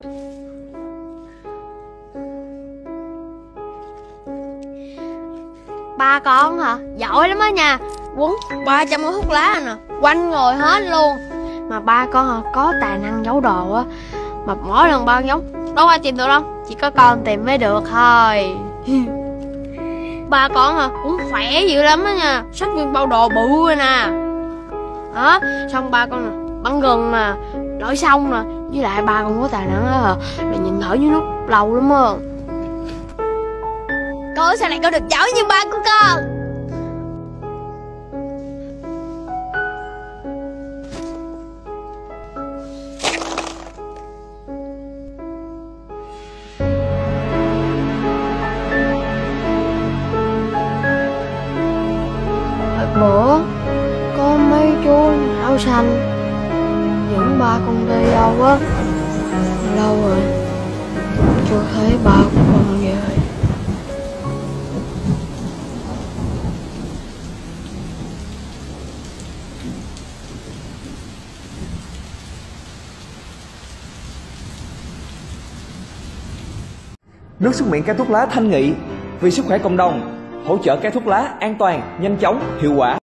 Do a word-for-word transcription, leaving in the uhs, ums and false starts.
Ba con hả? Giỏi lắm á nha. Quấn ba trăm gói thuốc lá nè, quanh ngồi hết luôn. Mà ba con hả, có tài năng giấu đồ á. Mà mỗi lần ba con giấu, đâu ai tìm được đâu, chỉ có con tìm mới được thôi. Ba con hả, cũng khỏe dữ lắm á nha. Xách nguyên bao đồ bự rồi nè. Đó, xong ba con nè, bắn gừng nè, lội sông nè. Với lại ba con có tài năng á hả, là nhìn thở dưới nước lâu lắm á. Con sao lại con được giỏi như ba của con? Bữa có mấy chú áo xanh dẫn ba con đi đâu á, lâu rồi chưa thấy ba của con về. Nước súc miệng cây thuốc lá Thanh Nghị, vì sức khỏe cộng đồng, hỗ trợ cây thuốc lá an toàn, nhanh chóng, hiệu quả.